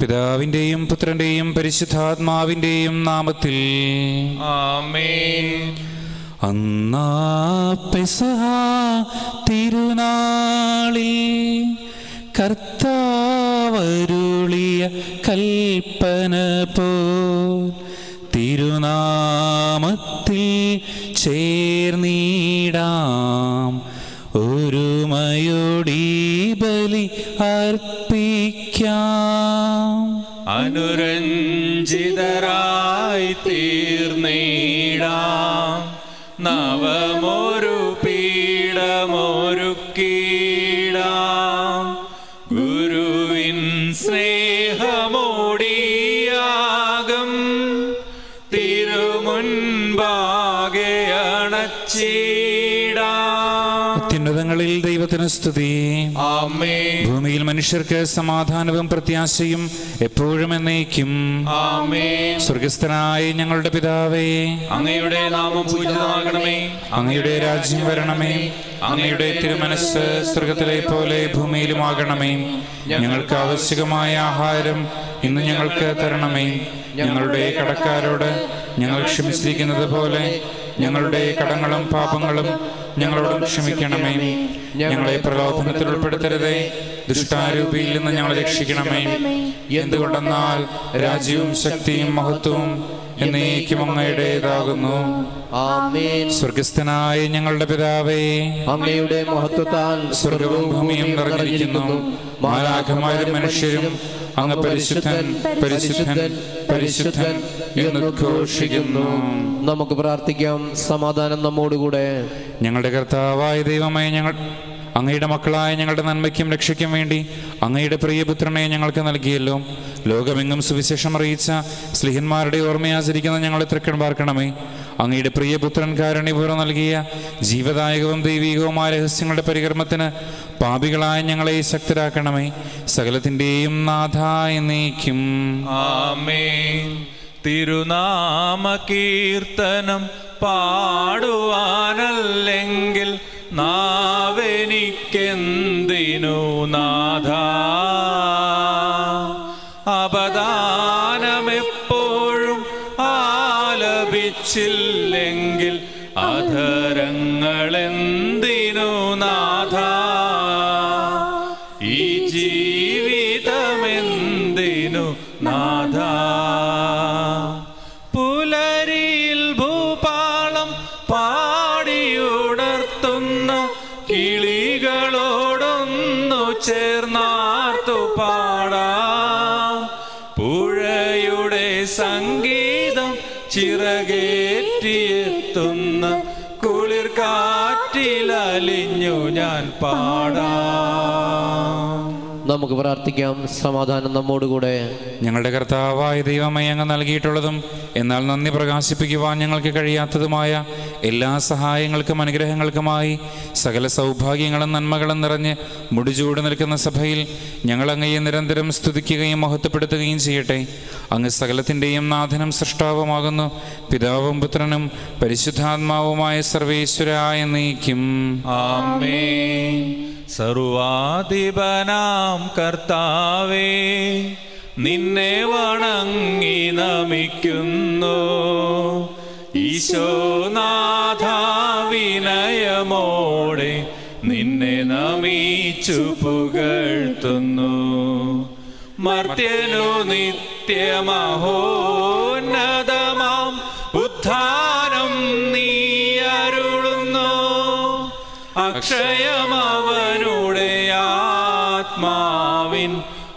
പിതാവിന്റെയും പുത്രന്റെയും പരിശുദ്ധാത്മാവിന്റെയും നാമത്തിൽ ആമേൻ. അന്നാ പെസഹ തിരുനാളിൽ കർത്താവരുളിയ കൽപ്പന പോൽ തിരുനാമത്തിൽ ചേർന്നിടാം, ഒരുമയോടീ ബലി അർപ്പിക്കാം. അനുരഞ്ജിതരായി തീർന്നിടാം, നവമൊരു പീഠമൊരുക്കിടാം. ഗുരുവിൻ സ്നേഹമോടിയാകം തിരുമുൻപാകെ അണച്ചിടാം. അത്യുന്നതങ്ങളിൽ ദൈവത്തിന് സ്തുതി. ആമേൻ. ഭൂമിയിൽ മനുഷ്യർക്ക് സമാധാനവും പ്രത്യാശയും എപ്പോഴും എന്നേക്കും. ആമേൻ. സ്വർഗസ്ഥനായ ഞങ്ങളുടെ പിതാവേ, അങ്ങയുടെ നാമം പൂജിതമാകണമേ. അങ്ങയുടെ രാജ്യം വരണമേ. അങ്ങയുടെ തിരുമനസ്സ് സ്വർഗത്തിലെ പോലെ ഭൂമിയിലുമാകണമേ. ഞങ്ങൾക്ക് ആവശ്യമായ ആഹാരം ഇന്ന് ഞങ്ങൾക്ക് തരണമേ. ഞങ്ങളുടെ കടക്കാരോട് ഞങ്ങൾ ക്ഷമിച്ചിരിക്കുന്നത് പോലെ ഞങ്ങളുടെ കടങ്ങളും പാപങ്ങളും ഞങ്ങളോടും ക്ഷമിക്കണമേ. ഞങ്ങളെ പ്രലോഭനത്തിൽ ഉൾപ്പെടുത്തരുതേ, ദുഷ്ടാരൂപിയിൽ നിന്ന് ഞങ്ങളെ രക്ഷിക്കണമേ. എന്തുകൊണ്ടെന്നാൽ രാജ്യവും ശക്തിയും മഹത്വവും എന്നേക്കും അങ്ങയുടേതാകുന്നു. ആമേൻ. സ്വർഗസ്ഥനായ ഞങ്ങളുടെ പിതാവേ, അങ്ങയുടെ മഹത്വത്താൽ സ്വർഗവും ഭൂമിയും നിറഞ്ഞിരിക്കുന്നു. മാലാഖമാരും മനുഷ്യരും അങ്ങ് പരിശുദ്ധൻ പരിശുദ്ധൻ പരിശുദ്ധൻ എന്ന് ഘോഷിക്കുന്നു. നമുക്ക് പ്രാർത്ഥിക്കാം. സമാധാനം നമ്മോടുകൂടെ. ഞങ്ങളുടെ കർത്താവായ ദൈവമേ, ഞങ്ങൾ അങ്ങയുടെ മക്കളായ ഞങ്ങളുടെ നന്മയ്ക്കും രക്ഷയ്ക്കും വേണ്ടി അങ്ങയുടെ പ്രിയപുത്രനെ ഞങ്ങൾക്ക് നൽകിയല്ലോ. ലോകമെങ്ങും സുവിശേഷം അറിയിച്ച സ്ലിഹന്മാരുടെ ഓർമ്മയാചരിക്കുന്ന ഞങ്ങളെ തൃക്കൺ പാർക്കണമേ. അങ്ങയുടെ പ്രിയപുത്രൻ കാരുണ്യപൂർവ്വം നൽകിയ ജീവദായകവും ദൈവികവുമായ രഹസ്യങ്ങളുടെ പരികർമ്മത്തിന് പാപികളായ ഞങ്ങളെ ശക്തരാക്കണമേ. സകലത്തിൻ്റെയും നാഥ എന്നേക്കും. ആമേൻ. തിരുനാമ കീർത്തനം പാടുവാനല്ലെങ്കിൽ നാവെനിക്കെന്തിനു നാഥ. അപദാനമെപ്പോഴും ആലപിച്ചില്ലെങ്കിൽ അധരങ്ങളെന്തിനു നാഥ. ഈ ജീവിതമെന്തിനു നാഥ. പുലരിയിൽ ഭൂപാളം പാടിയുണർത്തുന്ന കിളികളോടൊന്നു ചേർന്നാർത്തു പാടാം. പുഴയുടെ സംഗീതം ചിറകേറ്റിയെത്തുന്ന കുളിർ കാറ്റിലലിഞ്ഞു ഞാൻ പാടാം. നമുക്ക് പ്രാർത്ഥിക്കാം. സമാധാനം നമ്മോടുകൂടെ. ഞങ്ങളുടെ കർത്താവായ ദൈവമേ, അങ്ങ് നൽകിയിട്ടുള്ളതും എന്നാൽ നന്ദി പ്രകാശിപ്പിക്കുവാൻ ഞങ്ങൾക്ക് കഴിയാത്തതുമായ എല്ലാ സഹായങ്ങൾക്കും അനുഗ്രഹങ്ങൾക്കുമായി സകല സൗഭാഗ്യങ്ങളും നന്മകളും നിറഞ്ഞ് മുടിചൂട് നിൽക്കുന്ന സഭയിൽ ഞങ്ങൾ അങ്ങയെ നിരന്തരം സ്തുതിക്കുകയും മഹത്വപ്പെടുത്തുകയും ചെയ്യട്ടെ. അങ്ങ് സകലത്തിൻ്റെയും നാഥനും സൃഷ്ടാവുമാകുന്നു. പിതാവും പുത്രനും പരിശുദ്ധാത്മാവുമായ സർവേശ്വരായ എന്നേക്കും. ആമേൻ. സർവാധിപനാം കർത്താവേ, നിന്നെ വണങ്ങി നമിക്കുന്നു. ഈശോനാഥ, വിനയമോടെ നിന്നെ നമിച്ചു പുകഴ്ത്തുന്നു. മർത്യനു നിത്യമഹോന്നതമാം ഉദ്ധാനം നീ അരുളുന്നു. അക്ഷയമവനുടെ ആത്മാവിൻ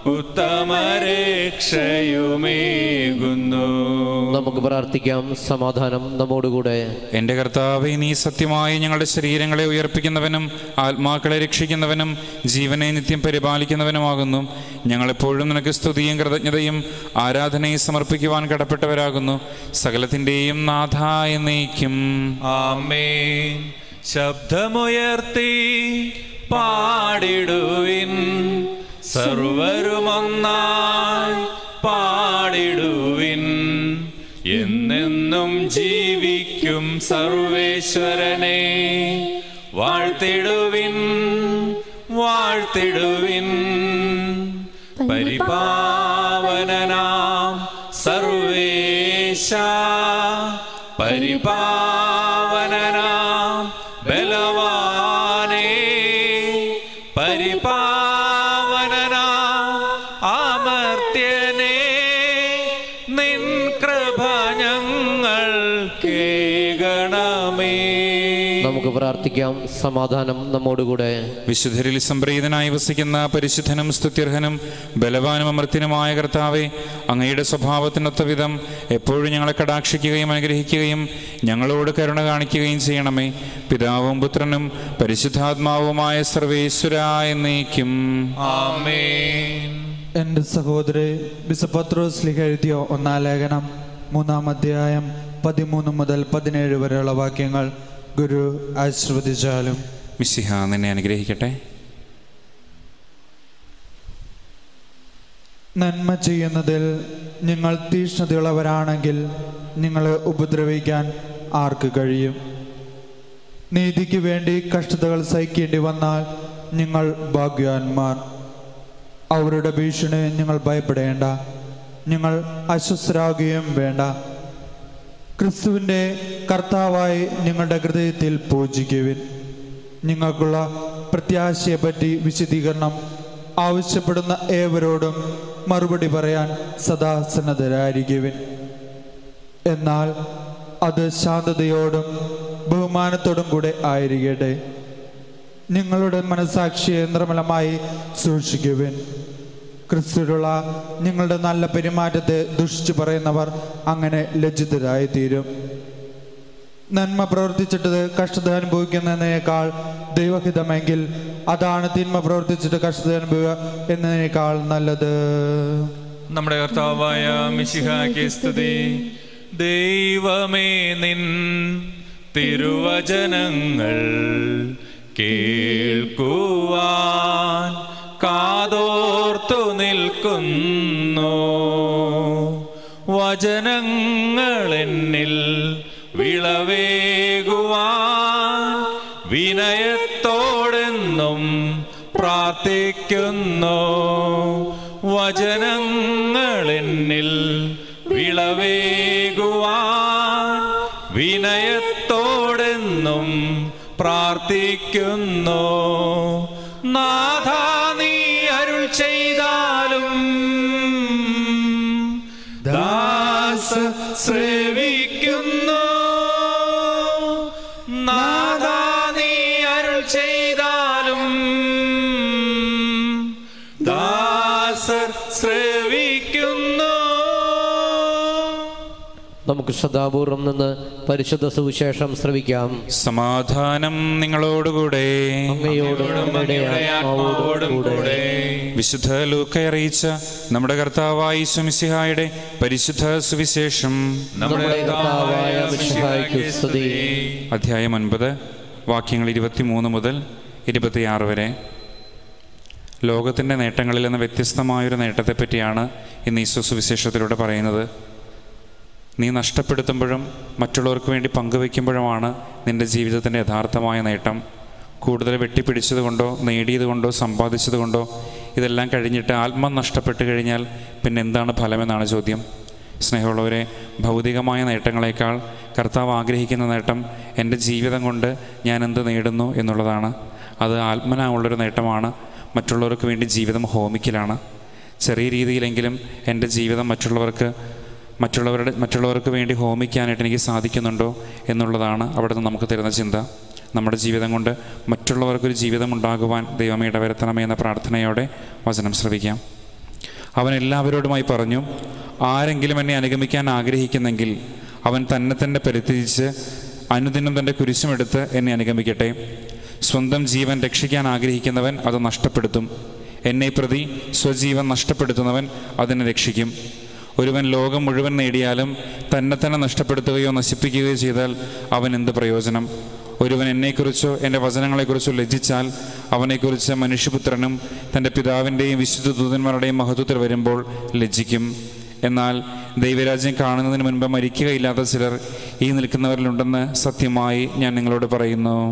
ഉത്തമരക്ഷയുമേകുന്നു. നമുക്ക് പ്രാർത്ഥിക്കാം. സമാധാനം നമ്മോടുകൂടെ. എൻ്റെ കർത്താവേ, നീ സത്യമായി ഞങ്ങളുടെ ശരീരങ്ങളെ ഉയർപ്പിക്കുന്നവനും ആത്മാക്കളെ രക്ഷിക്കുന്നവനും ജീവനെ നിത്യം പരിപാലിക്കുന്നവനുമാകുന്നു. ഞങ്ങളെപ്പോഴും നിനക്ക് സ്തുതിയും കൃതജ്ഞതയും ആരാധനയും സമർപ്പിക്കുവാൻ കടപ്പെട്ടവരാകുന്നു. സകലത്തിൻ്റെയും നാഥ എന്നേക്കും. ആമേൻ. ശബ്ദമുയർത്തി പാടിടുവിൻ, സർവരുമൊന്നായി പാടിടുവിൻ. എന്നെന്നും ജീവിക്കും സർവേശ്വരനെ വാഴ്ത്തിടുവിൻ, വാഴ്ത്തിടുവിൻ. പരിപാവന സർവേശ പരിപാവനനാം ബലവാനേ പരിപാവനനാം അമർത്യനേ നിൻ കൃപ ഞങ്ങൾ കേൾക്കണമേ. നമുക്ക് പ്രാർത്ഥിക്കാം. സമാധാനം നമ്മോടുകൂടെ. വിശുദ്ധരിൽ സംപ്രീതനായി വസിക്കുന്ന പരിശുദ്ധനും സ്തുത്യർഹനും ബലവാനും അമർത്യനുമായ കർത്താവെ, അങ്ങയുടെ സ്വഭാവത്തിനൊത്ത വിധം എപ്പോഴും ഞങ്ങളെ കടാക്ഷിക്കുകയും അനുഗ്രഹിക്കുകയും ഞങ്ങളോട് കരുണ കാണിക്കുകയും ചെയ്യണമേ. പിതാവും പുത്രനും പരിശുദ്ധാത്മാവുമായ സർവേശ്വരായ എന്നേക്കും ആമേൻ. എൻ്റെ സഹോദരി വിശുദ്ധ പത്രോസ് ശ്ലീഹ എഴുതിയ 1-ാം ലേഖനം 3-ാം അധ്യായം 13 മുതൽ 17 വരെയുള്ള വാക്യങ്ങൾ ഗുരു ആശീർവദിച്ചാലും. മിശിഹ നിന്നെ അനുഗ്രഹിക്കട്ടെ. നന്മ ചെയ്യുന്നതിൽ നിങ്ങൾ തീക്ഷ്ണതയുള്ളവരാണെങ്കിൽ നിങ്ങളെ ഉപദ്രവിക്കാൻ ആർക്ക് കഴിയും? നീതിക്ക് വേണ്ടി കഷ്ടതകൾ സഹിക്കേണ്ടി വന്നാൽ നിങ്ങൾ ഭാഗ്യവാന്മാർ. അവരുടെ ഭീഷണി നിങ്ങൾ ഭയപ്പെടേണ്ട, നിങ്ങൾ അസ്വസ്ഥരാകുകയും വേണ്ട. ക്രിസ്തുവിൻ്റെ കർത്താവായി നിങ്ങളുടെ ഹൃദയത്തിൽ പൂജിക്കുവിൻ. നിങ്ങൾക്കുള്ള പ്രത്യാശയെപ്പറ്റി വിശദീകരണം ആവശ്യപ്പെടുന്ന ഏവരോടും മറുപടി പറയാൻ സദാ സന്നദ്ധരായിരിക്കുവിൻ. എന്നാൽ അത് ശാന്തതയോടും ബഹുമാനത്തോടും കൂടെ ആയിരിക്കട്ടെ. നിങ്ങളുടെ മനസാക്ഷിയെ നിർമ്മലമായി സൂക്ഷിക്കുവിൻ. ക്രിസ്തുവിലുള്ള നിങ്ങളുടെ നല്ല പെരുമാറ്റത്തെ ദുഷിച്ചു പറയുന്നവർ അങ്ങനെ ലജ്ജിതരായി തീരും. നന്മ പ്രവർത്തിച്ചിട്ട് കഷ്ടത അനുഭവിക്കുന്നതിനേക്കാൾ ദൈവഹിതമെങ്കിൽ അതാണ് തിന്മ പ്രവർത്തിച്ചിട്ട് കഷ്ടത അനുഭവിക്കുക എന്നതിനേക്കാൾ നല്ലത്. നമ്മുടെ കർത്താവായ മിശിഹായ്ക്ക് സ്തുതി. ദൈവമേ നിൻ തിരുവചനങ്ങൾ കേൾക്കുവാൻ കാതോർത്തു നിൽക്കുന്നു. വചനങ്ങൾ എന്നിൽ വിളവേകുവാൻ വിനയത്തോടെന്നും പ്രാർത്ഥിക്കുന്നു. വചനങ്ങൾ എന്നിൽ വിളവേകുവാൻ വിനയത്തോടെന്നും പ്രാർത്ഥിക്കുന്നു. നാഥാ നീ അരുൾ ചെയ്താലും ദാസ ശ്രവിക്കുന്നു. നാഥാ നീ അരുൾ ചെയ്താലും ദാസ ശ്രവിക്കുന്നു. നമുക്ക് ശ്രദ്ധാപൂർവം നിന്ന് പരിശുദ്ധ സുവിശേഷം ശ്രവിക്കാം. സമാധാനം നിങ്ങളോടുകൂടെ. വിശുദ്ധ ലൂക്ക അറിയിച്ച നമ്മുടെ കർത്താവായ യേശു മിശിഹായുടെ പരിശുദ്ധ സുവിശേഷം. അധ്യായം 9 വാക്യങ്ങൾ 23 മുതൽ 26 വരെ. ലോകത്തിൻ്റെ നേട്ടങ്ങളിൽ നിന്ന് വ്യത്യസ്തമായൊരു നേട്ടത്തെപ്പറ്റിയാണ് ഇന്ന് ഈശോ സുവിശേഷത്തിലൂടെ പറയുന്നത്. നീ നഷ്ടപ്പെടുത്തുമ്പോഴും മറ്റുള്ളവർക്ക് വേണ്ടി പങ്കുവയ്ക്കുമ്പോഴുമാണ് നിൻ്റെ ജീവിതത്തിൻ്റെ യഥാർത്ഥമായ നേട്ടം. കൂടുതൽ വെട്ടിപ്പിടിച്ചതുകൊണ്ടോ നേടിയതുകൊണ്ടോ സമ്പാദിച്ചതുകൊണ്ടോ ഇതെല്ലാം കഴിഞ്ഞിട്ട് ആത്മം നഷ്ടപ്പെട്ട് കഴിഞ്ഞാൽ പിന്നെ എന്താണ് ഫലമെന്നാണ് ചോദ്യം. സ്നേഹമുള്ളവരെ, ഭൗതികമായ നേട്ടങ്ങളെക്കാൾ കർത്താവ് ആഗ്രഹിക്കുന്ന നേട്ടം എൻ്റെ ജീവിതം കൊണ്ട് ഞാൻ എന്ത് നേടുന്നു എന്നുള്ളതാണ്. അത് ആത്മനാ ഉള്ളൊരു നേട്ടമാണ്. മറ്റുള്ളവർക്ക് വേണ്ടി ജീവിതം ഹോമിക്കലാണ്. ചെറിയ രീതിയിലെങ്കിലും എൻ്റെ ജീവിതം മറ്റുള്ളവർക്ക് വേണ്ടി ഹോമിക്കാനായിട്ട് എനിക്ക് സാധിക്കുന്നുണ്ടോ എന്നുള്ളതാണ് അവിടെ നിന്ന് നമുക്ക് തരുന്ന ചിന്ത. നമ്മുടെ ജീവിതം കൊണ്ട് മറ്റുള്ളവർക്കൊരു ജീവിതം ഉണ്ടാകുവാൻ ദൈവമേ ഇടവരുത്തണമേ എന്ന പ്രാർത്ഥനയോടെ വചനം ശ്രവിക്കാം. അവൻ എല്ലാവരോടുമായി പറഞ്ഞു, ആരെങ്കിലും എന്നെ അനുഗമിക്കാൻ ആഗ്രഹിക്കുന്നെങ്കിൽ അവൻ തന്നെ പരിത്യജിച്ച് അനുദിനം തൻ്റെ കുരിശുമെടുത്ത് എന്നെ അനുഗമിക്കട്ടെ. സ്വന്തം ജീവൻ രക്ഷിക്കാൻ ആഗ്രഹിക്കുന്നവൻ അത് നഷ്ടപ്പെടുത്തും. എന്നെ പ്രതി സ്വജീവൻ നഷ്ടപ്പെടുത്തുന്നവൻ അതിനെ രക്ഷിക്കും. ഒരുവൻ ലോകം മുഴുവൻ നേടിയാലും തന്നെ നഷ്ടപ്പെടുത്തുകയോ നശിപ്പിക്കുകയോ ചെയ്താൽ അവൻ എന്ത് പ്രയോജനം? ഒരുവൻ എന്നെക്കുറിച്ചോ എൻ്റെ വചനങ്ങളെക്കുറിച്ചോ ലജ്ജിച്ചാൽ അവനെക്കുറിച്ച് മനുഷ്യപുത്രനും തൻ്റെ പിതാവിൻ്റെയും വിശുദ്ധ ദൂതന്മാരുടെയും മഹത്വത്തിൽ വരുമ്പോൾ ലജ്ജിക്കും. എന്നാൽ ദൈവരാജ്യം കാണുന്നതിന് മുൻപ് മരിക്കുകയില്ലാത്ത ചിലർ ഈ നിൽക്കുന്നവരിലുണ്ടെന്ന് സത്യമായി ഞാൻ നിങ്ങളോട് പറയുന്നു.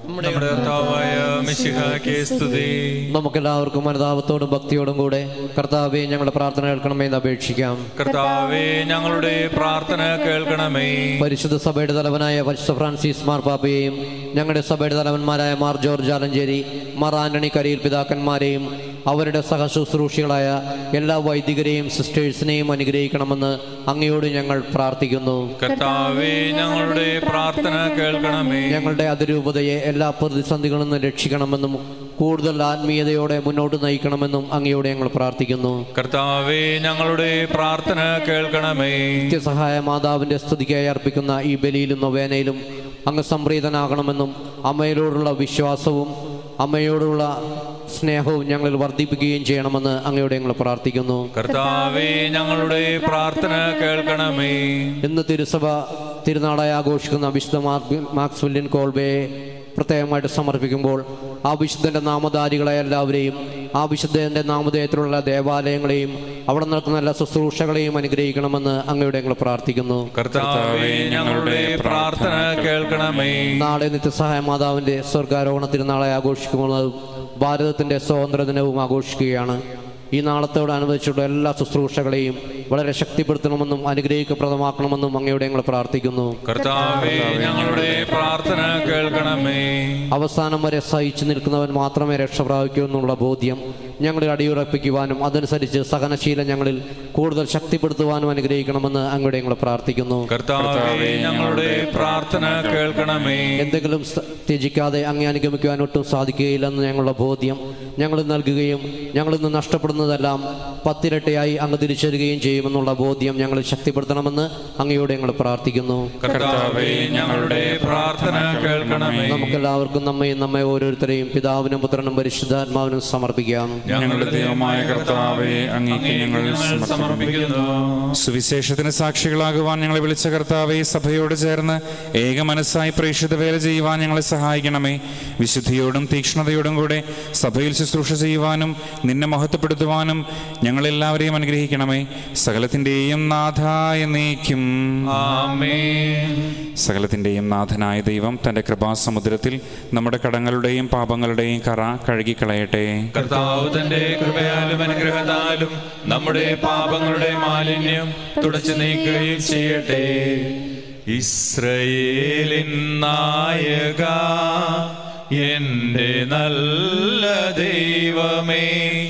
നമ്മുടെ കർത്താവായ മിശിഹായ്ക്ക് സ്തുതി. നമുക്കെല്ലാവർക്കും അനുതാപത്തോടും ഭക്തിയോടും കൂടെ കർത്താവേ ഞങ്ങളുടെ പ്രാർത്ഥന കേൾക്കണമെന്ന് അപേക്ഷിക്കാം. കർത്താവേ, ഞങ്ങളുടെ പ്രാർത്ഥന കേൾക്കണമേ. പരിശുദ്ധ സഭയുടെ തലവനായ പരിശുദ്ധ ഫ്രാൻസിസ് മാർപ്പാപ്പയെയും ഞങ്ങളുടെ സഭയുടെ തലവന്മാരായ മാർ ജോർജ് ആലഞ്ചേരി, മാർ ആന്റണി കരിയിൽ പിതാക്കന്മാരെയും അവരുടെ സഹശുശ്രൂഷികളായ എല്ലാ വൈദികരെയും സിസ്റ്റേഴ്സിനെയും അനുഗ്രഹിക്കണമെന്ന് അങ്ങയോട് ഞങ്ങൾ പ്രാർത്ഥിക്കുന്നു. കർത്താവേ, ഞങ്ങളുടെ പ്രാർത്ഥന കേൾക്കണമേ. ഞങ്ങളുടെ അതിരൂപതയെ എല്ലാ പ്രതിസന്ധികളിൽ നിന്ന് രക്ഷിക്കണമെന്നും കൂടുതൽ ആത്മീയതയോടെ മുന്നോട്ട് നയിക്കണമെന്നും അങ്ങയോട് ഞങ്ങൾ പ്രാർത്ഥിക്കുന്നു. കർത്താവേ, ഞങ്ങളുടെ പ്രാർത്ഥന കേൾക്കണമേ. നിത്യസഹായ മാതാവിന്റെ സ്തുതിക്കായി അർപ്പിക്കുന്ന ഈ ബലിയിലും നൊവേനയിലും അങ്ങ് സംപ്രീതനാകണമെന്നും അമ്മയോടുള്ള വിശ്വാസവും അമ്മയോടുള്ള സ്നേഹവും ഞങ്ങളിൽ വർദ്ധിപ്പിക്കുകയും ചെയ്യണമെന്ന് അങ്ങയോട് ഞങ്ങൾ പ്രാർത്ഥിക്കുന്നു. കർത്താവേ, ഞങ്ങളുടെ പ്രാർത്ഥന കേൾക്കണമേ. ഇന്ന് തിരുസഭ തിരുനാളായി ആഘോഷിക്കുന്ന വിശുദ്ധ മാക്സ്വെല്ലിൻ കോൾബയെ പ്രത്യേകമായിട്ട് സമർപ്പിക്കുമ്പോൾ ആ വിശുദ്ധൻ്റെ നാമധാരികളായ എല്ലാവരെയും ആ വിശുദ്ധൻ്റെ നാമധേയത്തിലുള്ള ദേവാലയങ്ങളെയും അവിടെ നടക്കുന്ന എല്ലാ ശുശ്രൂഷകളെയും അനുഗ്രഹിക്കണമെന്ന് അങ്ങയോട് ഞങ്ങൾ പ്രാർത്ഥിക്കുന്നു. കർത്താവേ, ഞങ്ങളുടെ പ്രാർത്ഥന കേൾക്കണമേ. നാളെ നിത്യസഹായ മാതാവിൻ്റെ സ്വർഗാരോഹണ തിരുനാളായി ആഘോഷിക്കുന്നതും ഭാരതത്തിൻ്റെ സ്വാതന്ത്ര്യ ദിനവും ആഘോഷിക്കുകയാണ്. ഈ നാളത്തോടനുബന്ധിച്ചുള്ള എല്ലാ ശുശ്രൂഷകളെയും വളരെ ശക്തിപ്പെടുത്തണമെന്നും അനുഗ്രഹിക്കപ്രദമാക്കണമെന്നും അങ്ങയോട് ഞങ്ങൾ പ്രാർത്ഥിക്കുന്നു. കർത്താവേ, ഞങ്ങളുടെ പ്രാർത്ഥന കേൾക്കണമേ. അവസാനം വരെ സഹിച്ചു നിൽക്കുന്നവൻ മാത്രമേ രക്ഷ പ്രാപിക്കൂ എന്നുള്ള ബോധ്യം ഞങ്ങളിൽ അടിയുറപ്പിക്കുവാനും അതനുസരിച്ച് സഹനശീലം ഞങ്ങളിൽ കൂടുതൽ ശക്തിപ്പെടുത്തുവാനും അനുഗ്രഹിക്കണമെന്ന് അങ്ങയോട് ഞങ്ങൾ പ്രാർത്ഥിക്കുന്നു. കർത്താവേ, ഞങ്ങളുടെ പ്രാർത്ഥന കേൾക്കണമേ. എന്തെങ്കിലും ത്യജിക്കാതെ അങ്ങേ അനുഗമിക്കുവാൻ ഒട്ടും സാധിക്കുകയില്ലെന്ന് ഞങ്ങളുടെ ബോധ്യം ഞങ്ങൾ നൽകുകയും ഞങ്ങളിൽ നിന്ന് നഷ്ടപ്പെടുന്നതെല്ലാം 10 ഇരട്ടിയായി അങ്ങ് തിരിച്ചറിയുകയും ചെയ്യുമെന്നുള്ള ബോധ്യം ഞങ്ങൾ ശക്തിപ്പെടുത്തണമെന്ന് അങ്ങയോട് ഞങ്ങൾ പ്രാർത്ഥിക്കുന്നു. കർത്താവേ, ഞങ്ങളുടെ പ്രാർത്ഥന കേൾക്കണമേ. നമുക്കെല്ലാവർക്കും നമ്മെ ഓരോരുത്തരെയും പിതാവിനും പുത്രനും പരിശുദ്ധാത്മാവിനും സമർപ്പിക്കാം. ഞങ്ങളുടെ ദൈവമായ കർത്താവേ, അങ്ങേക്ക് ഞങ്ങൾ സമർപ്പിക്കുന്നു. സുവിശേഷത്തിന് സാക്ഷികളാകുവാൻ ഞങ്ങളെ വിളിച്ച കർത്താവേ, സഭയോട് ചേർന്ന് ഏക മനസ്സായി പ്രേക്ഷിത വേല ചെയ്യുവാൻ ഞങ്ങളെ സഹായിക്കണമേ. വിശുദ്ധിയോടും തീക്ഷ്ണതയോടും കൂടെ സഭയിൽ ശുശ്രൂഷ ചെയ്യുവാനും നിന്നെ മഹത്വപ്പെടുത്തുവാനും ഞങ്ങളെല്ലാവരെയും അനുഗ്രഹിക്കണമേ. സകലത്തിൻ്റെയും നാഥായ നീക്കും. ആമേൻ. സകലത്തിൻ്റെയും നാഥനായ ദൈവം തൻ്റെ കൃപാസമുദ്രത്തിൽ നമ്മുടെ കടങ്ങളുടെയും പാപങ്ങളുടെയും കറ കഴുകിക്കളയട്ടെ. കർത്താവ് തന്റെ കൃപയാലും അനുഗ്രഹത്താലും നമ്മുടെ പാപങ്ങളുടെ മാലിന്യം തുടച്ചു നീക്കുകയും ചെയ്യട്ടെ. ഇസ്രയേലിൻ നായക, എന്റെ നല്ല ദൈവമേ,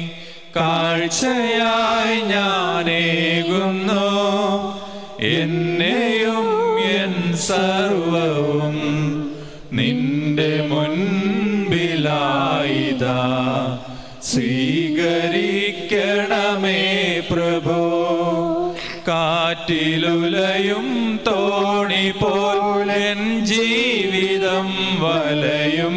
കാഴ്ചയായി ഞാനേകുന്നു എന്നെയും എൻ സർവവും നിന്റെ മുൻപിലായിതാ. സ്വീകരിക്കണമേ പ്രഭോ. കാറ്റിലുലയും തോണി പോലെൻ ജീവിതം വലയും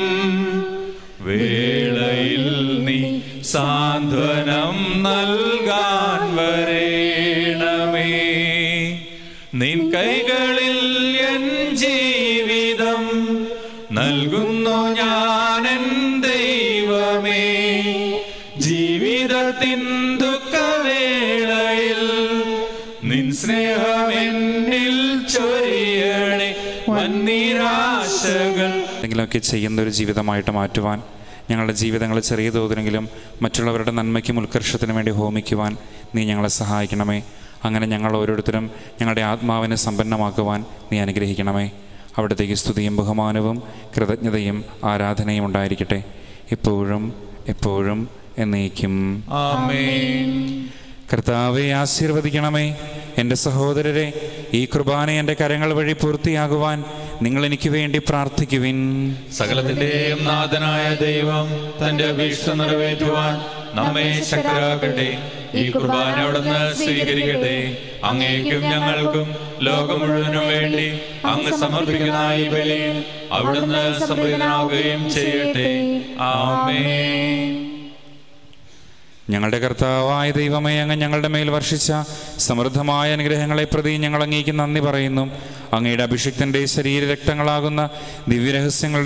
വേളയിൽ നീ സാന്ത്വനം നൽകാൻ വരേണമേ. നിൻ കൈകളിൽ എൻ ജീവിതം നൽകുന്നു ഞാനെൻ ദൈവമേ. ജീവിതത്തിൻ ദുഃഖവേളയിൽ നിൻ സ്നേഹം എന്നിൽ ചൊരിയണേ. വന്നിരാശകൾ എന്തെങ്കിലുമൊക്കെ ചെയ്യുന്ന ഒരു ജീവിതമായിട്ട് മാറ്റുവാൻ, ഞങ്ങളുടെ ജീവിതങ്ങൾ ചെറിയ തോതിലെങ്കിലും മറ്റുള്ളവരുടെ നന്മയ്ക്കും ഉത്കർഷത്തിനും വേണ്ടി ഹോമിക്കുവാൻ നീ ഞങ്ങളെ സഹായിക്കണമേ. അങ്ങനെ ഞങ്ങൾ ഓരോരുത്തരും ഞങ്ങളുടെ ആത്മാവിനെ സമ്പന്നമാക്കുവാൻ നീ അനുഗ്രഹിക്കണമേ. അവിടത്തേക്ക് സ്തുതിയും ബഹുമാനവും കൃതജ്ഞതയും ആരാധനയും ഉണ്ടായിരിക്കട്ടെ, ഇപ്പോഴും എപ്പോഴും എന്നേക്കും. ആമേൻ. കർത്താവെ ആശീർവദിക്കണമേ. എൻ്റെ സഹോദരരെ, ഈ കുർബാന എൻ്റെ കരങ്ങൾ വഴി പൂർത്തിയാകുവാൻ നിങ്ങൾ എനിക്ക് വേണ്ടി പ്രാർത്ഥിക്കുവിൻ. സകലത്തിന്റെയും നാഥനായ ദൈവം തന്റെ അപേക്ഷ നിറവേറ്റുവാൻ നമ്മെ ശക്തരാക്കട്ടെ. ഈ കുർബാന അവിടുന്ന് സ്വീകരിക്കട്ടെ. അങ്ങേക്കും ഞങ്ങൾക്കും ലോകം മുഴുവനും വേണ്ടി അങ്ങ് സമർപ്പിക്കുന്ന ഈ ബലിയിൽ അവിടുന്ന് സംപ്രീതനാവുകയും ചെയ്യട്ടെ. ആമേൻ. ഞങ്ങളുടെ കർത്താവായ ദൈവമേ, അങ്ങ് ഞങ്ങളുടെ മേൽ വർഷിച്ച സമൃദ്ധമായ അനുഗ്രഹങ്ങളെ പ്രതി ഞങ്ങൾ അങ്ങേക്ക് നന്ദി പറയുന്നു. അങ്ങയുടെ അഭിഷിക്തൻ്റെ ശരീരരക്തങ്ങളാകുന്ന ദിവ്യരഹസ്യങ്ങളുടെ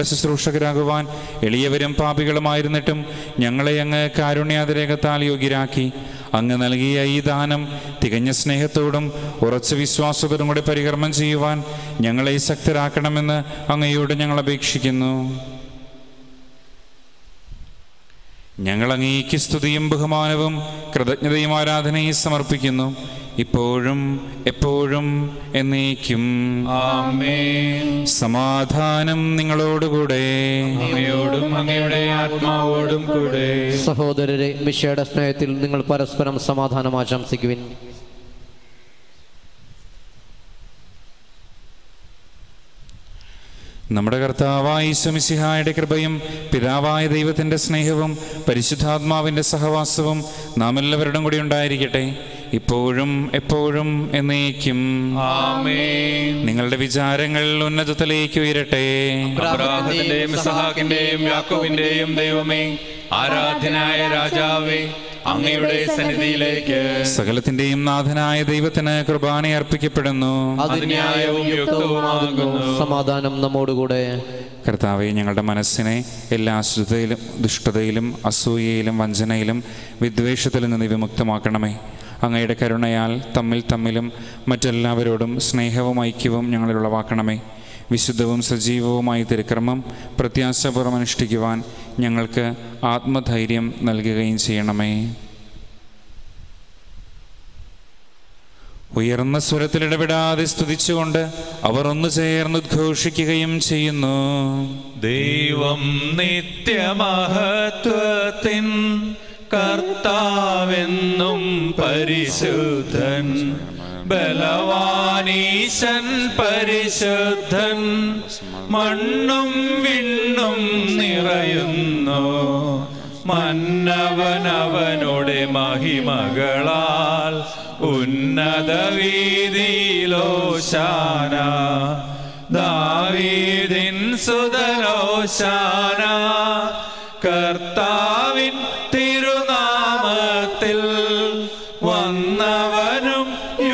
ശുശ്രൂഷകരാകുവാൻ എളിയവരും പാപികളുമായിരുന്നിട്ടും ഞങ്ങളെ അങ്ങ് കാരുണ്യാതിരേകത്താൽ യോഗ്യരാക്കി. അങ്ങ് നൽകിയ ഈ ദാനം തികഞ്ഞ സ്നേഹത്തോടും ഉറച്ച വിശ്വാസത്തോടും കൂടി പരികർമ്മം ചെയ്യുവാൻ ഞങ്ങളെ ശക്തരാക്കണമെന്ന് അങ്ങയോട് ഞങ്ങൾ അപേക്ഷിക്കുന്നു. ഞങ്ങൾ അങ്ങേക്ക് സ്തുതിയും ബഹുമാനവും കൃതജ്ഞതയും ആരാധനയും സമർപ്പിക്കുന്നു, ഇപ്പോഴും എപ്പോഴും എന്നേക്കും. ആമേൻ. സമാധാനം നിങ്ങളോടുകൂടെ. അങ്ങയോടും അങ്ങയുടെ ആത്മാവോടും കൂടെ. സഹോദരരെ, മിശിഹായുടെ സ്നേഹത്തിൽ നിങ്ങൾ പരസ്പരം സമാധാനം ആശംസിക്കുവിൻ. നമ്മുടെ കർത്താവായ ഈശോ മിശിഹായുടെ കൃപയും പിതാവായ ദൈവത്തിൻ്റെ സ്നേഹവും പരിശുദ്ധാത്മാവിൻ്റെ സഹവാസവും നാം എല്ലാവരുടെയും കൂടി ഉണ്ടായിരിക്കട്ടെ, ഇപ്പോഴും എപ്പോഴും എന്നേക്കും. ആമേൻ. നിങ്ങളുടെ വിചാരങ്ങൾ ഉന്നതത്തിലേക്ക് ഉയരട്ടെ. അബ്രാഹത്തിന്റെയും ഇസ്ഹാക്കിന്റെയും യാക്കോബിന്റെയും ദൈവമേ, ആരാധ്യനായ രാജാവേ, അങ്ങയുടെ സന്നിധിയിലേക്ക് സകലത്തിന്റെയും നാഥനായ ദൈവത്തിന് കുർബാന അർപ്പിക്കപ്പെടുന്നു. അത് ന്യായവും യുക്തവുമാകുന്നു. സമാധാനം നമ്മോടുകൂടെ. കർത്താവെ, ഞങ്ങളുടെ മനസ്സിനെ എല്ലാ അശുദ്ധതയിലും ദുഷ്ടതയിലും അസൂയയിലും വഞ്ചനയിലും വിദ്വേഷത്തിലും നിന്ന് വിമുക്തമാക്കണമേ. അങ്ങയുടെ കരുണയാൽ തമ്മിലും മറ്റെല്ലാവരോടും സ്നേഹവും ഐക്യവും ഞങ്ങളിൽ ഉളവാക്കണമേ. വിശുദ്ധവും സജീവവുമായി തിരുക്രമം പ്രത്യാശപൂർവ്വം അനുഷ്ഠിക്കുവാൻ ഞങ്ങൾക്ക് ആത്മധൈര്യം നൽകുകയും ചെയ്യണമേ. ഉയർന്ന സ്വരത്തിലിടപെടാതെ സ്തുതിച്ചുകൊണ്ട് അവർ ഒന്നു ചേർന്ന് ഉദ്ഘോഷിക്കുകയും ചെയ്യുന്നു. ദൈവം നിത്യമഹത്വത്തിൻ കർത്താവെന്നും പരിശുദ്ധൻ, ബലവാനീശൻ പരിശുദ്ധൻ, മണ്ണും വിണ്ണും നിറയുന്നു. മന്നവനവനുടെ മഹിമകളാൽ ഉന്നത വീതിയിലോശാന. ദാവീദിൻ സുതനോശാന. കർത്താവിൻ തിരുനാമത്തിൽ വന്നവനും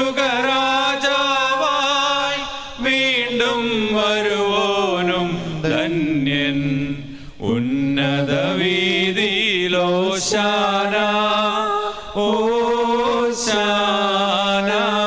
യുഗരാജാവായി വീണ്ടും വരുവോനും ധന്യൻ. ഉന്നത വീതിയിലോശാന ഓശാന.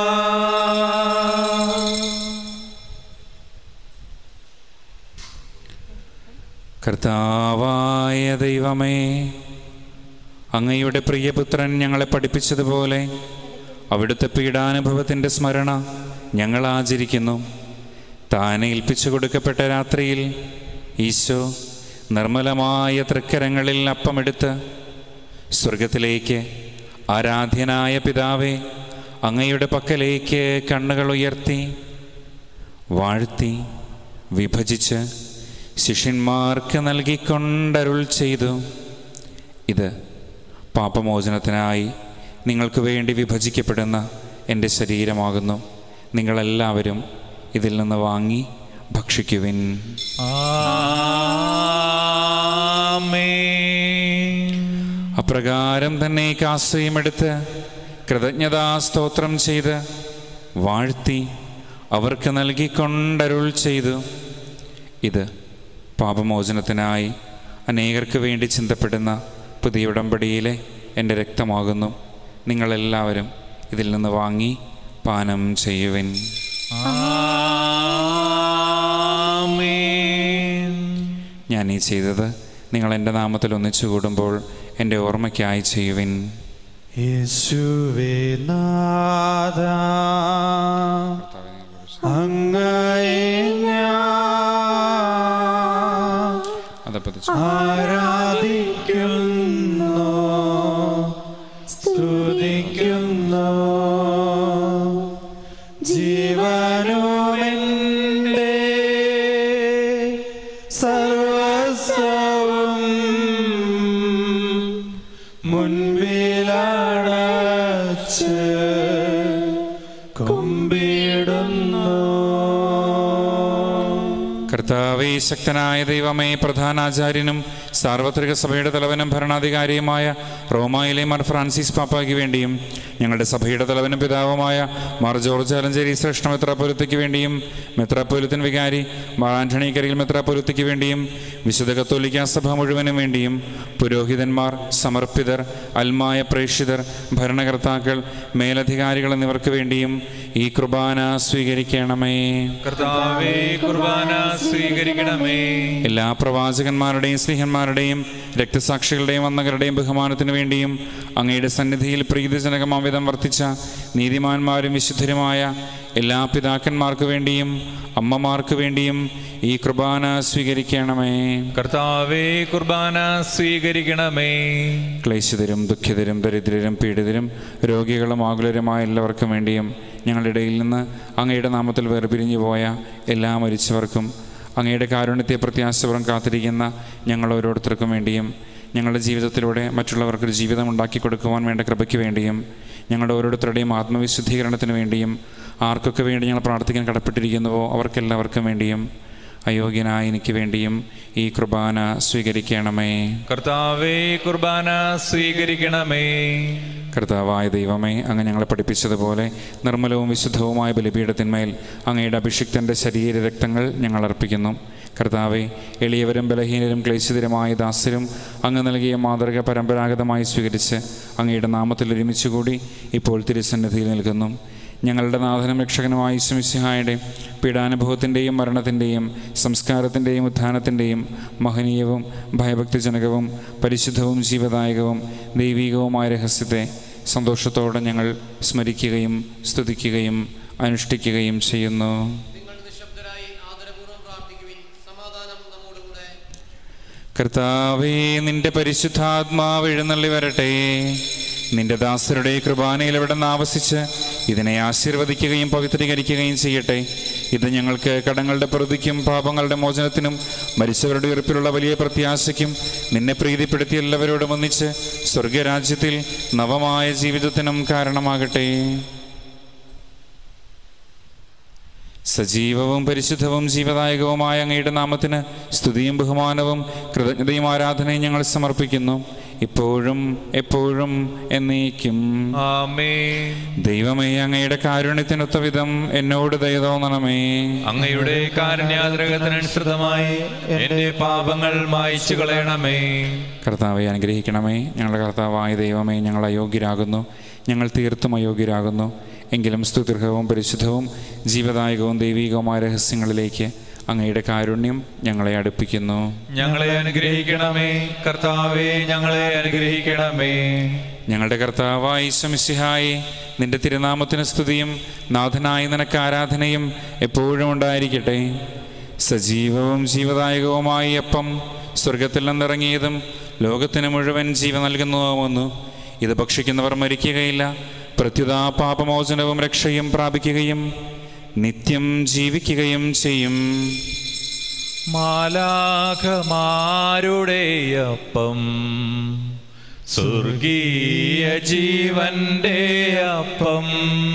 കർത്താവായ ദൈവമേ, അങ്ങയുടെ പ്രിയപുത്രൻ ഞങ്ങളെ പഠിപ്പിച്ചതുപോലെ അവിടുത്തെ പീഡാനുഭവത്തിൻ്റെ സ്മരണ ഞങ്ങൾ ആചരിക്കുന്നു. താൻ ഏൽപ്പിച്ചു കൊടുക്കപ്പെട്ട രാത്രിയിൽ ഈശോ നിർമ്മലമായ തൃക്കരങ്ങളിൽ അപ്പമെടുത്ത് സ്വർഗത്തിലേക്ക് ആരാധ്യനായ പിതാവേ, അങ്ങയുടെ പക്കലേക്ക് കണ്ണുകൾ ഉയർത്തി വാഴ്ത്തി വിഭജിച്ച് ശിഷ്യന്മാർക്ക് നൽകിക്കൊണ്ടരുൾ ചെയ്തു, ഇത് പാപമോചനത്തിനായി നിങ്ങൾക്ക് വേണ്ടി വിഭജിക്കപ്പെടുന്ന എൻ്റെ ശരീരമാകുന്നു. നിങ്ങളെല്ലാവരും ഇതിൽ നിന്ന് വാങ്ങി ഭക്ഷിക്കുവിൻ. അപ്രകാരം തന്നെ കാസയുമെടുത്ത് കൃതജ്ഞതാസ്തോത്രം ചെയ്ത് വാഴ്ത്തി അവർക്ക് നൽകിക്കൊണ്ടരുൾ ചെയ്തു, ഇത് പാപമോചനത്തിനായി അനേകർക്ക് വേണ്ടി ചിന്തപ്പെടുന്ന പുതിയ ഉടമ്പടിയിലെ എൻ്റെ രക്തമാകുന്നു. നിങ്ങളെല്ലാവരും ഇതിൽ നിന്ന് വാങ്ങി പാനം ചെയ്യുവിൻ. ഞാൻ ഈ ചെയ്തത് നിങ്ങൾ എൻ്റെ നാമത്തിൽ ഒന്നിച്ചു കൂടുമ്പോൾ എൻ്റെ ഓർമ്മയ്ക്കായി ചെയ്യുവിൻ. യേശുവേ നാഥ, അങ്ങയെ ഞാൻ ആരാധിക്കുന്നു, സ്തുതിക്കുന്നു. ജീവനുമെൻ്റെ സർവസ്വവും മുൻപിലടച്ച് കുമ്പിടുന്നു. കർത്താവേ, ശക്തനായ ദൈവമേ, പ്രധാനാചാര്യനും സാർവത്രിക സഭയുടെ തലവനും ഭരണാധികാരിയുമായ റോമായിലെ മാർ ഫ്രാൻസിസ് പാപ്പായ്ക്ക് വേണ്ടിയും ഞങ്ങളുടെ സഭയുടെ തലവനും പിതാവുമായ മാർ ജോർജ് ആലഞ്ചേരി ശ്രേഷ്ഠ മെത്രാപ്പൊലിത്തയ്ക്ക് വേണ്ടിയും മെത്രാപ്പൊലിത്തൻ വികാരി മാർ ആന്റണി കരിയിൽ മെത്രാപ്പൊലിത്തയ്ക്ക് വേണ്ടിയും വിശുദ്ധ കത്തോലിക്കാ സഭ മുഴുവനും വേണ്ടിയും പുരോഹിതന്മാർ, സമർപ്പിതർ, അൽമായ പ്രേക്ഷിതർ, ഭരണകർത്താക്കൾ, മേലധികാരികൾ എന്നിവർക്ക് വേണ്ടിയും ഈ കുർബാന സ്വീകരിക്കണമേ. കർത്താവേ, കുർബാന സ്വീകരിക്കണമേ. എല്ലാ പ്രവാചകന്മാരുടെയും സ്നേഹന്മാരുടെയും രക്തസാക്ഷികളുടെയും വന്ദകരുടെയും ബഹുമാനത്തിനു വേണ്ടിയും അങ്ങയുടെ സന്നിധിയിൽ പ്രീതിജനകമാവിധം വർത്തിച്ച നീതിമാന്മാരും വിശുദ്ധരുമായ എല്ലാ പിതാക്കന്മാർക്ക് വേണ്ടിയും അമ്മമാർക്ക് വേണ്ടിയും ഈ കുർബാന സ്വീകരിക്കണമേ. കർത്താവേ, കുർബാന സ്വീകരിക്കണമേ. ക്ലേശിതരും ദുഃഖിതരും ദരിദ്രരും പീഡിതരും രോഗികളും ആകുലരുമായ എല്ലാവർക്കും വേണ്ടിയും ഞങ്ങളുടെ ഇടയിൽ നിന്ന് അങ്ങയുടെ നാമത്തിൽ വേർപിരിഞ്ഞു പോയ എല്ലാ മരിച്ചവർക്കും അങ്ങയുടെ കാരുണ്യത്തെ പ്രത്യാശപുറം കാത്തിരിക്കുന്ന ഞങ്ങൾ ഓരോരുത്തർക്കും വേണ്ടിയും ഞങ്ങളുടെ ജീവിതത്തിലൂടെ മറ്റുള്ളവർക്കൊരു ജീവിതം ഉണ്ടാക്കി കൊടുക്കുവാൻ വേണ്ട കൃപയ്ക്ക് വേണ്ടിയും ഞങ്ങളുടെ ഓരോരുത്തരുടെയും ആത്മവിശുദ്ധീകരണത്തിന് വേണ്ടിയും ആർക്കൊക്കെ വേണ്ടി ഞങ്ങൾ പ്രാർത്ഥിക്കാൻ കടപ്പെട്ടിരിക്കുന്നുവോ അവർക്കെല്ലാവർക്കും വേണ്ടിയും അയോഗ്യനായ എനിക്ക് വേണ്ടിയും ഈ കുർബാന സ്വീകരിക്കണമേ. കർത്താവേ, കുർബാന സ്വീകരിക്കണമേ. കർത്താവായ ദൈവമേ, അങ്ങ് ഞങ്ങളെ പഠിപ്പിച്ചതുപോലെ നിർമ്മലവും വിശുദ്ധവുമായ ബലിപീഠത്തിന്മേൽ അങ്ങയുടെ അഭിഷിക്തൻ്റെ ശരീര രക്തങ്ങൾ ഞങ്ങൾ അർപ്പിക്കുന്നു. കർത്താവെ, എളിയവരും ബലഹീനരും ക്ലേശിതരുമായ ദാസരും അങ്ങ് നൽകിയ മാതൃക പരമ്പരാഗതമായി സ്വീകരിച്ച് അങ്ങയുടെ നാമത്തിൽ ഒരുമിച്ചുകൂടി ഇപ്പോൾ തിരുസന്നിധിയിൽ നിൽക്കുന്നു. ഞങ്ങളുടെ നാഥനും രക്ഷകനുമായ യേശു മിശിഹായുടെ പീഡാനുഭവത്തിൻ്റെയും മരണത്തിൻ്റെയും സംസ്കാരത്തിൻ്റെയും ഉത്ഥാനത്തിൻ്റെയും മഹനീയവും ഭയഭക്തിജനകവും പരിശുദ്ധവും ജീവദായകവും ദൈവികവുമായ രഹസ്യത്തെ സന്തോഷത്തോടെ ഞങ്ങൾ സ്മരിക്കുകയും സ്തുതിക്കുകയും അനുഷ്ഠിക്കുകയും ചെയ്യുന്നു. കർത്താവേ, നിന്റെ പരിശുദ്ധാത്മാവ് എഴുന്നള്ളി വരട്ടെ. നിന്റെ ദാസരുടെ കൃപാനയിൽ ഇവിടെ ആവസിച്ച് ഇതിനെ ആശീർവദിക്കുകയും പവിത്രീകരിക്കുകയും ചെയ്യട്ടെ. ഇത് ഞങ്ങൾക്ക് കടങ്ങളുടെ പ്രതിക്കും പാപങ്ങളുടെ മോചനത്തിനും മരിച്ചവരുടെ ഉയർപ്പിലുള്ള വലിയ പ്രത്യാശയ്ക്കും നിന്നെ പ്രീതിപ്പെടുത്തി എല്ലാവരോടും ഒന്നിച്ച് സ്വർഗരാജ്യത്തിൽ നവമായ ജീവിതത്തിനും കാരണമാകട്ടെ. സജീവവും പരിശുദ്ധവും ജീവദായകവുമായ അങ്ങയുടെ നാമത്തിന് സ്തുതിയും ബഹുമാനവും കൃതജ്ഞതയും ആരാധനയും ഞങ്ങൾ സമർപ്പിക്കുന്നു, ഇപ്പോഴും എപ്പോഴും എന്നേക്കും. ആമേൻ. ദൈവമേ, അങ്ങയുടെ കാരുണ്യത്തിനൊത്ത വിധം എന്നോട് ദയ തോന്നണമേ. അങ്ങയുടെ കാരുണ്യാദ്രകത്തിനനുസൃതമായി എന്റെ പാപങ്ങൾ മായ്ച്ചു കളയണമേ. കർത്താവെ അനുഗ്രഹിക്കണമേ. ഞങ്ങളുടെ കർത്താവായ ദൈവമേ, ഞങ്ങൾ അയോഗ്യരാകുന്നു, ഞങ്ങൾ തീർത്തും അയോഗ്യരാകുന്നു. എങ്കിലും സ്തുതിർഹവും പരിശുദ്ധവും ജീവദായകവും ദൈവികവുമായ രഹസ്യങ്ങളിലേക്ക് അങ്ങയുടെ കാരുണ്യം ഞങ്ങളെ അടുപ്പിക്കുന്നു. ഞങ്ങളെ അനുഗ്രഹിക്കണമേ കർത്താവേ, ഞങ്ങളെ അനുഗ്രഹിക്കണമേ. ഞങ്ങളുടെ കർത്താവായ യേശു മിശിഹായേ, നിന്റെ തിരുനാമത്തിന് സ്തുതിയും നാഥനായ നിനക്ക് ആരാധനയും എപ്പോഴും ഉണ്ടായിരിക്കട്ടെ. സജീവവും ജീവദായകവുമായ അപ്പം സ്വർഗത്തിൽ നിന്നിറങ്ങിയതും ലോകത്തിന് മുഴുവൻ ജീവൻ നൽകുന്നതുമെന്നു. ഇത് ഭക്ഷിക്കുന്നവർ മരിക്കുകയില്ല, പ്രത്യുത പാപമോചനവും രക്ഷയും പ്രാപിക്കുകയും നിത്യം ജീവിക്കുകയും ചെയ്യും. മാലാഖമാരുടെ അപ്പം, സ്വർഗീയ ജീവന്റെ അപ്പം,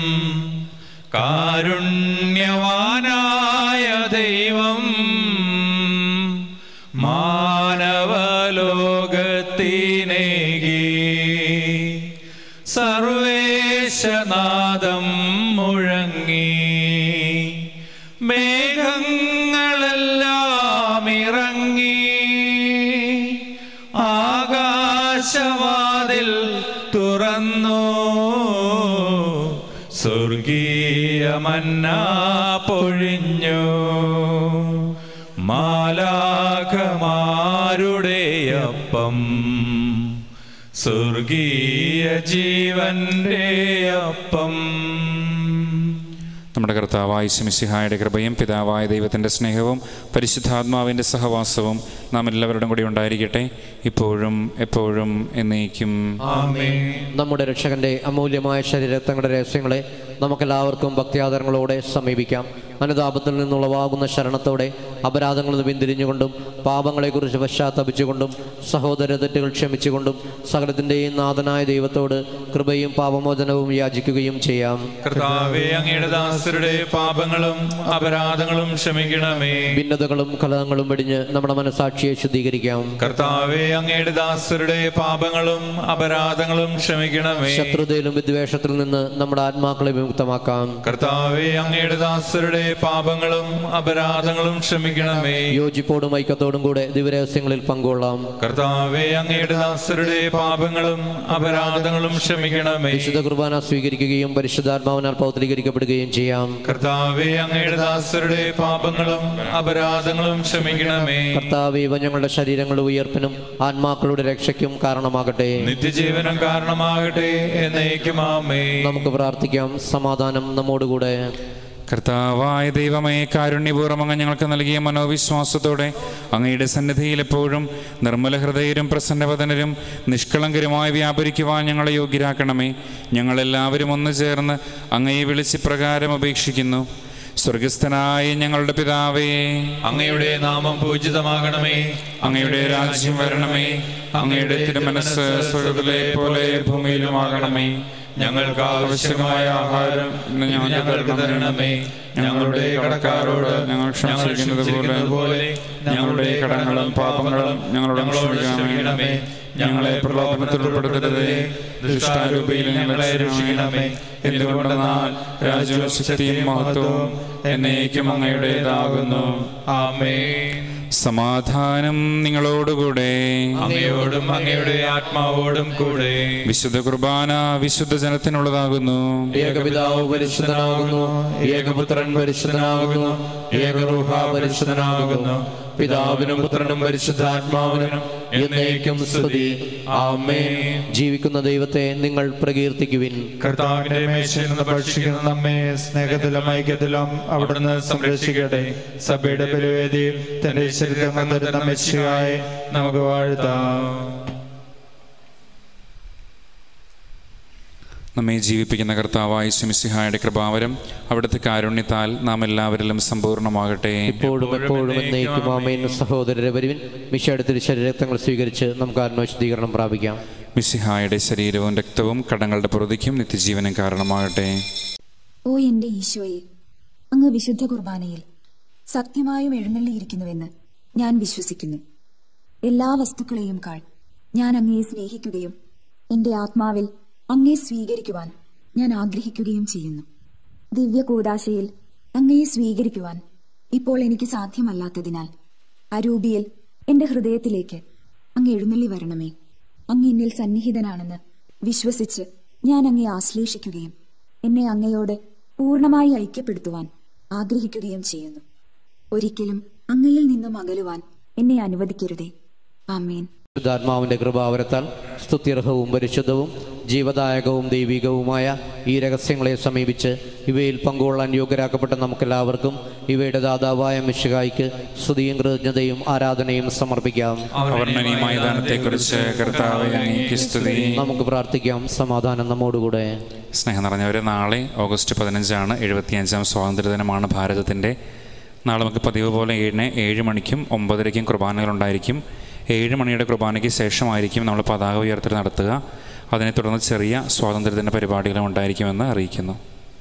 കാരുണ്യവാനായ ദൈവം മാനവലോകത്തിനേകി സർവേശനാദം മുഴങ്ങി മേഘങ്ങളെല്ലാം ഇറങ്ങി ആകാശവാതിൽ തുറന്നു സ്വർഗീയ മന്ന പൊഴിഞ്ഞു. മാലാഖമാരുടെ അപ്പം, സ്വർഗീയ ജീവന്റെ അപ്പം. നമ്മുടെ കർത്താവായ യേശു മിശിഹായുടെ കൃപയും പിതാവായ ദൈവത്തിൻ്റെ സ്നേഹവും പരിശുദ്ധാത്മാവിൻ്റെ സഹവാസവും നാം എല്ലാവരുടെയും കൂടി ഉണ്ടായിരിക്കട്ടെ, ഇപ്പോഴും എപ്പോഴും എന്നേക്കും. ആമേൻ. നമ്മുടെ രക്ഷകന്റെ അമൂല്യമായ ശരീരത്തങ്ങളുടെ രഹസ്യങ്ങളെ നമുക്കെല്ലാവർക്കും ഭക്തിയാദരങ്ങളോടെ സമീപിക്കാം. അനുതാപത്തിൽ നിന്നുളവാകുന്ന ശരണത്തോടെ അപരാധങ്ങളിൽ നിന്ന് പിന്തിരിഞ്ഞുകൊണ്ടും പാപങ്ങളെക്കുറിച്ച് പശ്ചാത്തപിച്ചുകൊണ്ടും സഹോദര തെറ്റുകൾ ക്ഷമിച്ചുകൊണ്ടും സകലത്തിൻ്റെയും നാഥനായ ദൈവത്തോട് കൃപയും പാപമോചനവും യാചിക്കുകയും ചെയ്യാം. കർത്താവേ, അങ്ങയുടെ ദാസരുടെ പാപങ്ങളും അപരാധങ്ങളും ക്ഷമിക്കണമേ. ഭിന്നതകളും കലഹങ്ങളും വെടിഞ്ഞ് നമ്മുടെ മനസാക്ഷിയെ ശുദ്ധീകരിക്കാം. കർത്താവേ, അങ്ങയുടെ ദാസരുടെ പാപങ്ങളും അപരാധങ്ങളും ക്ഷമിക്കണമേ. ശത്രുതയിലും വിദ്വേഷത്തിൽ നിന്ന് നമ്മുടെ ആത്മാക്കളെ വിമുക്തമാക്കാം. കർത്താവേ, അങ്ങയുടെ ദാസരുടെ പാപങ്ങളും അപരാധങ്ങളും ക്ഷമിക്കണമേ. യോജിപ്പോടും ഐക്യത്തോടും കൂടെ ദിവരഹസ്യങ്ങളിൽ പങ്കുകൊള്ളാം. കർത്താവേ, അങ്ങയുടെ ദാസരുടെ പാപങ്ങളും അപരാധങ്ങളും ക്ഷമിക്കണമേ. വിശുദ്ധ കുർബാന സ്വീകരിക്കുകയും പരിശുദ്ധാത്മാവിനാൽ പൗത്രീകരിക്കപ്പെടുകയും ചെയ്യാം. കർത്താവേ, അങ്ങയുടെ ദാസരുടെ പാപങ്ങളും അപരാധങ്ങളും ക്ഷമിക്കണമേ. കർത്താവേ, ഇവ ഞങ്ങളുടെ ശരീരങ്ങളുടെ ഉയർപ്പിനും ആത്മാക്കളുടെ രക്ഷയ്ക്കും കാരണമാകട്ടെ, നിത്യജീവനം കാരണമാകട്ടെ എന്നേക്കും ആമേൻ. നമുക്ക് പ്രാർത്ഥിക്കാം. സമാധാനം നമ്മോടുകൂടെ. കർത്താവായ ദൈവമേ, കാരുണ്യപൂർവ്വം അങ്ങ് ഞങ്ങൾക്ക് നൽകിയ മനോവിശ്വാസത്തോടെ അങ്ങയുടെ സന്നിധിയിൽ എപ്പോഴും നിർമ്മല ഹൃദയരും പ്രസന്നവദനരും നിഷ്കളങ്കരുമായി വ്യാപരിക്കുവാൻ ഞങ്ങളെ യോഗ്യരാക്കണമേ. ഞങ്ങളെല്ലാവരും ഒന്നു ചേർന്ന് അങ്ങയെ വിളിച്ച് പ്രകാരം അപേക്ഷിക്കുന്നു. സ്വർഗസ്ഥനായ ഞങ്ങളുടെ പിതാവേ, അങ്ങയുടെ നാമം പൂജിതമാകണമേ. അങ്ങയുടെ രാജ്യം വരണമേ. അങ്ങയുടെ തിരുമനസ്സ് സ്വർഗ്ഗത്തിലെ പോലെ ഭൂമിയിലുമാകണമേ. ഞങ്ങൾക്ക് ആവശ്യമായ ആഹാരം ഇന്ന് ഞങ്ങൾക്ക് തരണമേ. ഞങ്ങളുടെ കടക്കാരോട് ഞങ്ങൾ ക്ഷമിക്കുന്നത് പോലെ ഞങ്ങളുടെ കടങ്ങളും പാപങ്ങളും ഞങ്ങളോട് ക്ഷമിക്കണമേ. ഞങ്ങളെ പ്രലോഭനത്തിൽ ഉൾപ്പെടുത്തരുതേ, ദുഷ്ടാരൂപിയിൽ ഞങ്ങളെ രക്ഷിക്കണമേ. എന്തുകൊണ്ടെന്നാൽ രാജ്യവും ശക്തിയും മഹത്വവും എന്നേക്കും അങ്ങയുടേതാകുന്നു. ആമേൻ. സമാധാനം നിങ്ങളോടുകൂടെ. അങ്ങയോടും അങ്ങയുടെ ആത്മാവോടും കൂടെ. വിശുദ്ധ കുർബാന വിശുദ്ധ ജനത്തിനുള്ളതാകുന്നു. ഏകപിതാവ് പരിശുദ്ധനാകുന്നു, ഏകപുത്രൻ പരിശുദ്ധനാകുന്നു, ഏകരൂഹ പരിശുദ്ധനാകുന്നു. പിതാവിനും പുത്രനും പരിശുദ്ധാത്മാവിനും എന്നേക്കും സ്തുതി. ആമേൻ. ജീവിക്കുന്ന ദൈവത്തെ നിങ്ങൾ പ്രകീർത്തിക്കുവിൻ. കർത്താവിന്റെ മേശയിൽ നിന്ന് ഭക്ഷിക്കുന്ന നമ്മെ സ്നേഹത്തിലും ഐക്യത്തിലും അവിടുന്ന് സംരക്ഷിക്കട്ടെ. സഭയുടെ ബലിവേദിയിൽ തന്റെ ശരീരം തരുന്ന മെസ്സിഹായെ നമുക്ക് വാഴ്ത്താം. നമ്മെ ജീവിപ്പിക്കുന്ന കർത്താവായ മിശിഹായുടെ കൃപാവരം അവിടുത്തെ കാരുണ്യത്താൽ നാം എല്ലാവരിലും സമ്പൂർണ്ണമാകട്ടെ. ഇപ്പോഴും എപ്പോഴും എന്നേക്കും ആമേൻ. സഹോദരരെ, വരുവിൻ, മിശിഹായുടെ തിരുശരീരങ്ങൾ സ്വീകരിച്ച് നമുക്ക് ആത്മവിശുദ്ധീകരണം പ്രാപിക്കാം. മിശിഹായുടെ ശരീരവും രക്തവും കടങ്ങളുടെ പൊറുതിക്കും നിത്യജീവനും കാരണമാകട്ടെ. ഓ എന്റെ ഈശോയെ, അങ്ങ് വിശുദ്ധ കുർബാനയിൽ സത്യമായും എഴുന്നള്ളിയിരിക്കുന്നുവെന്ന് ഞാൻ വിശ്വസിക്കുന്നു. എല്ലാ വസ്തുക്കളെയും കാൾ ഞാൻ അങ്ങയെ സ്നേഹിക്കുകയും എന്റെ ആത്മാവിൽ അങ്ങയെ സ്വീകരിക്കുവാൻ ഞാൻ ആഗ്രഹിക്കുകയും ചെയ്യുന്നു. ദിവ്യ കൂദാശയിൽ അങ്ങയെ സ്വീകരിക്കുവാൻ ഇപ്പോൾ എനിക്ക് സാധ്യമല്ലാത്തതിനാൽ അരൂപിയിൽ എന്റെ ഹൃദയത്തിലേക്ക് അങ്ങ് എഴുന്നള്ളി വരണമേ. അങ്ങ് എന്നിൽ സന്നിഹിതനാണെന്ന് വിശ്വസിച്ച് ഞാൻ അങ്ങയെ ആശ്ലേഷിക്കുകയും എന്നെ അങ്ങയോട് പൂർണ്ണമായി ഐക്യപ്പെടുത്തുവാൻ ആഗ്രഹിക്കുകയും ചെയ്യുന്നു. ഒരിക്കലും അങ്ങയിൽ നിന്നും അകലുവാൻ എന്നെ അനുവദിക്കരുതേ. ആമേൻ. ശുദ്ധാത്മാവിന്റെ കൃപാവരത്താൽ സ്തുത്യർഹവും പരിശുദ്ധവും ജീവദായകവും ദൈവികവുമായ ഈ രഹസ്യങ്ങളെ സമീപിച്ച് ഇവയിൽ പങ്കുകൊള്ളാൻ യോഗ്യരാക്കപ്പെട്ട നമുക്കെല്ലാവർക്കും ഇവയുടെ ദാതാവായ മിശിഹായ്ക്ക് സ്തുതിയും കൃതജ്ഞതയും ആരാധനയും സമർപ്പിക്കാം. അവർണ്ണനീയമായ ദാനത്തെക്കുറിച്ച് കർത്താവേ അങ്ങേക്ക് സ്തുതി. നമുക്ക് പ്രാർത്ഥിക്കാം. സമാധാനം നമ്മോടുകൂടെ. സ്നേഹം നിറഞ്ഞവരെ, നാളെ ഓഗസ്റ്റ് 15 75-ാം സ്വാതന്ത്ര്യദിനമാണ് ഭാരതത്തിൻ്റെ. നാളെ നമുക്ക് പതിവ് പോലെ 7 മണിക്കും 9:30 കുർബാനകളുണ്ടായിരിക്കും. 7 മണിയുടെ കുർബാനയ്ക്ക് ശേഷമായിരിക്കും നമ്മൾ പതാക ഉയർത്തൽ നടത്തുക. അതിനെ തുടർന്ന് ചെറിയ സ്വാതന്ത്ര്യദിന പരിപാടികളും ഉണ്ടായിരിക്കുമെന്ന് അറിയിക്കുന്നു.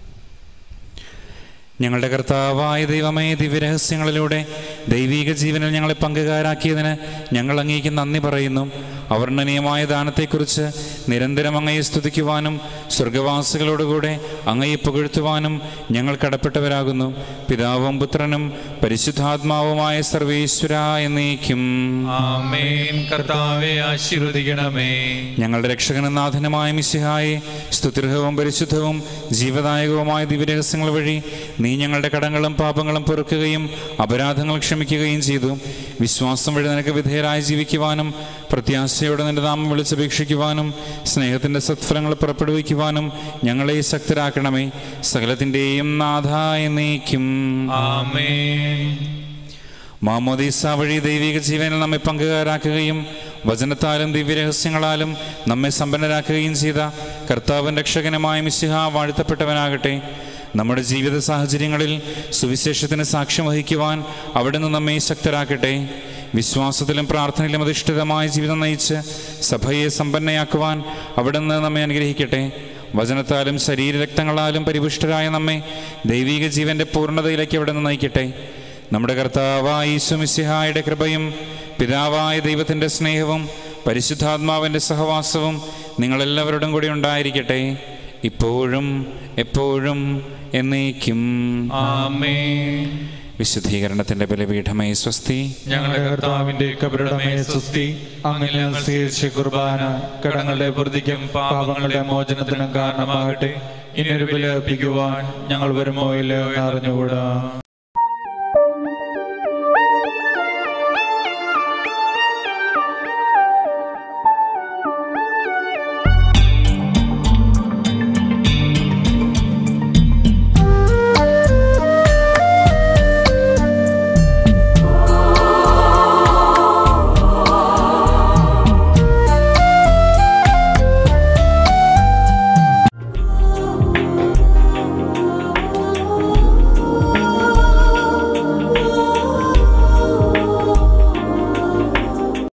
ഞങ്ങളുടെ കർത്താവായ ദൈവമേ, ദിവ്യരഹസ്യങ്ങളിലൂടെ ദൈവിക ജീവനിൽ ഞങ്ങളെ പങ്കുകാരാക്കിയതിന് ഞങ്ങൾ അങ്ങേക്ക് നന്ദി പറയുന്നു. അവർണ്ണനീയമായ ദാനത്തെക്കുറിച്ച് നിരന്തരം അങ്ങയെ സ്തുതിക്കുവാനും സ്വർഗവാസികളോടുകൂടെ അങ്ങയെ പുകഴ്ത്തുവാനും ഞങ്ങൾ കടപ്പെട്ടവരാകുന്നു. പിതാവും പുത്രനും പരിശുദ്ധാത്മാവുമായ സർവേശ്വര എന്നേക്കും ആമേൻ. കർത്താവേ, ആശീർവദിക്കണമേ. ഞങ്ങളുടെ രക്ഷകനും നാഥനുമായ മിശിഹായെ, സ്തുത്യർഹവും പരിശുദ്ധവും ജീവദായകവുമായ ദിവ്യരഹസ്യങ്ങൾ വഴി നീ ഞങ്ങളുടെ കടങ്ങളും പാപങ്ങളും പൊറുക്കുകയും അപരാധങ്ങൾ ക്ഷമിക്കുകയും ചെയ്തു. വിശ്വാസം വഴി നിനക്ക് വിധേയരായി ജീവിക്കുവാനും പ്രത്യാശയോടെ നിന്റെ നാമം വിളിച്ചപേക്ഷിക്കുവാനും സ്നേഹത്തിൻ്റെ സത്ഫലങ്ങൾ പുറപ്പെടുവിക്കുവാനും ഞങ്ങളെ ശക്തരാക്കണമേ. സകലത്തിൻ്റെയും നാഥ എന്നേക്കും ആമേൻ. മാമോദീസ വഴി ദൈവിക ജീവനിൽ നമ്മെ പങ്കുകാരാക്കുകയും വചനത്താലും ദിവ്യരഹസ്യങ്ങളാലും നമ്മെ സമ്പന്നരാക്കുകയും ചെയ്ത കർത്താവിൻ രക്ഷകനുമായ മിശിഹ വാഴ്ത്തപ്പെട്ടവനാകട്ടെ. നമ്മുടെ ജീവിത സാഹചര്യങ്ങളിൽ സുവിശേഷത്തിന് സാക്ഷ്യം വഹിക്കുവാൻ അവിടുന്ന് നമ്മെ ശക്തരാക്കട്ടെ. വിശ്വാസത്തിലും പ്രാർത്ഥനയിലും അധിഷ്ഠിതമായ ജീവിതം നയിച്ച് സഭയെ സമ്പന്നയാക്കുവാൻ അവിടുന്ന് നമ്മെ അനുഗ്രഹിക്കട്ടെ. വചനത്താലും ശരീരരക്തങ്ങളാലും പരിപുഷ്ടരായ നമ്മെ ദൈവിക ജീവന്റെ പൂർണ്ണതയിലേക്ക് അവിടുന്ന് നയിക്കട്ടെ. നമ്മുടെ കർത്താവായ ഈശോ മിശിഹായുടെ കൃപയും പിതാവായ ദൈവത്തിൻ്റെ സ്നേഹവും പരിശുദ്ധാത്മാവിൻ്റെ സഹവാസവും നിങ്ങളെല്ലാവരോടും കൂടി ഉണ്ടായിരിക്കട്ടെ, ഇപ്പോഴും എപ്പോഴും എന്നേക്കും. ആമേൻ. വിശുദ്ധീകരണത്തിന്റെ ബലിപീഠമേ സ്വസ്തി. ഞങ്ങളുടെ കർത്താവിന്റെ കബറിടമേ സ്വസ്തി. അങ്ങിൽ സ്വീകരിച്ച കുർബാന കടങ്ങളുടെ വൃദ്ധിക്കും പാപങ്ങളുടെ മോചനത്തിനും കാരണമാകട്ടെ. ഇനിയൊരു ബലി അർപ്പിക്കുവാൻ ഞങ്ങൾ വരുമോ ഇല്ലയോ എന്ന് അറിഞ്ഞുകൂടാ.